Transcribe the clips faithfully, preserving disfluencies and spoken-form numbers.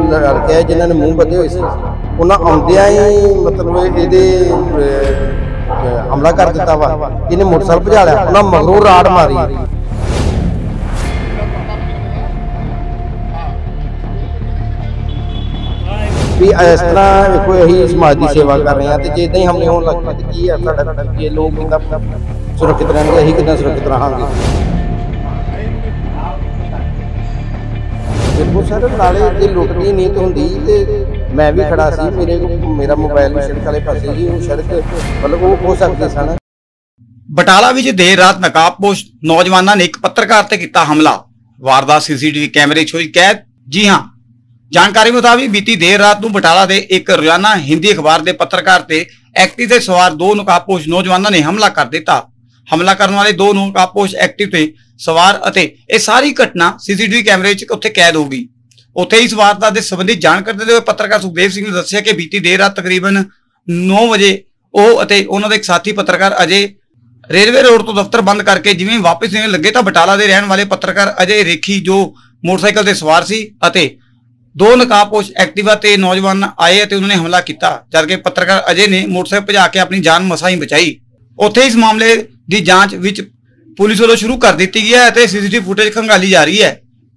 लड़के जिन्होंने मूँह बदे हुए सी उन्होंने आउंदियां ही मतलब ये हमला कर दिता वा। इन्हें मोटरसाइकिल भजा लिया, उन्हें मगरों राड़ मारी। भी इस तरह देखो यही समाज की सेवा कर रहे हैं, तो जे इदा ही हमले होने लग पे तो की है साडा, ये लोग कितना सुरक्षित रहेंगे, अही कितना सुरक्षित रहांगे। बिल्कुल सर, नाले जे लुट की नीयत होंदी ते मैं भी खड़ा सी, मेरे मेरा मोबाइल भी सड़क वाले पासे जी, वो सड़क मतलब वो हो सकते सन। बटाला विच देर रात नकाबपोश नौजवानों ने एक पत्रकार ते किया हमला, वारदात सीसीटीवी कैमरे च हुई कैद। जी हाँ, जानकारी मुताबिक बीती देर रात नूं बटाला दे एक रोजाना हिंदी अखबार के पत्रकार ते एक्टिव ते सवार दो नकाबपोश नौजवानों ने हमला कर दिता। हमला करने वाले दो नकाबपोश एक्टिव ते सवार अते ये सारी घटना सीसीटीवी कैमरे च उत्थे कैद हो गई। उत्थे इस वारदात के संबंधी जानकारी देते हुए पत्रकार सुखदेव सिंह ने दस्सिया कि बीती देर रात तकरीबन नौ बजे वह अते उन्होंने एक साथी पत्रकार अजय रेलवे रोड तो दफ्तर बंद करके जिवें वापस जाने लगे तो बटाला के रहने वाले पत्रकार अजय रेखी जो मोटरसाइकिल से सवार सी अते दो नकाबपोश एक्टिवा ते नौजवान आए ते उन्होंने हमला किया, जबकि पत्रकार अजय ने मोटरसाइकिल भजा के अपनी जान मसा ही बचाई। उत्थे इस मामले की जांच विच पुलिस वालों शुरू कर दी गई है, सीसीटीवी फुटेज खंगाली जा रही है।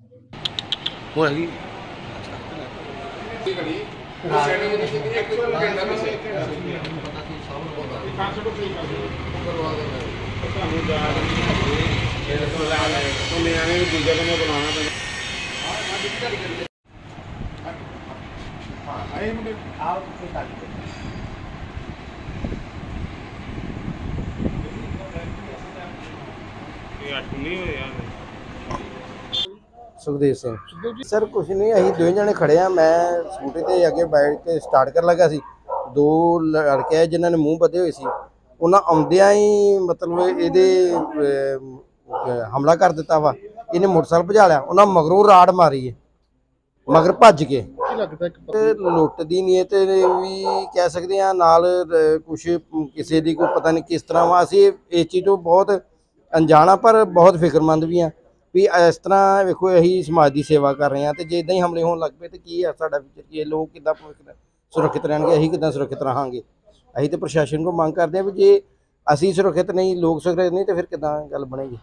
सुखदेव सिंह सर, कुछ नहीं, अं दो जने खड़े हैं, मैं स्कूटी ते अगे बैठ के स्टार्ट कर लगा सी। दो लड़के जिन्होंने मूँह बदे हुए सी उन्हें आउंदियां ही मतलब ये हमला कर दिता वा। इन्हें मोटरसाइकिल भजा लिया, उन्हें मगरों राड़ मारी है, मगर भज के। लुट की नीयत भी कह सकते हैं, नाल कुछ किसी की कोई पता नहीं किस तरह वा। असीं इस चीज़ तो बहुत अनजान हाँ, पर बहुत फिक्रमंद भी हाँ भी इस तरह वेखो यही समाज की सेवा कर रहे हैं, तो जे इदा ही हमले होने लग पे तो की है साडा फ्यूचर, ये लोग कितना सुरक्षित रहेंगे, अही कितना सुरक्षित रहांगे। अही तो प्रशासन को मांग करते हैं भी जे असी सुरक्षित नहीं, लोग सुरक्षित नहीं, तो फिर कितना गल बनेगी।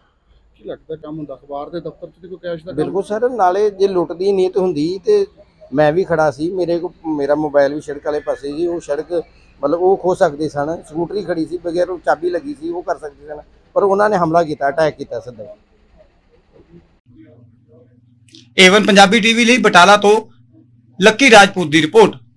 बिल्कुल सर, नाले जे लुट की नीयत होंदी ते मैं भी खड़ा सी, मेरे को मेरा मोबाइल भी सड़क वाले पासे जी, वो सड़क मतलब वो खो सकते सन। स्कूटरी खड़ी सी, बगैर चाबी लगी सी, वो कर सकते सन, पर उन्होंने हमला किया, अटैक किया सीधा। एवन पंजाबी टीवी लिए बटाला तो लक्की राजपूत की रिपोर्ट।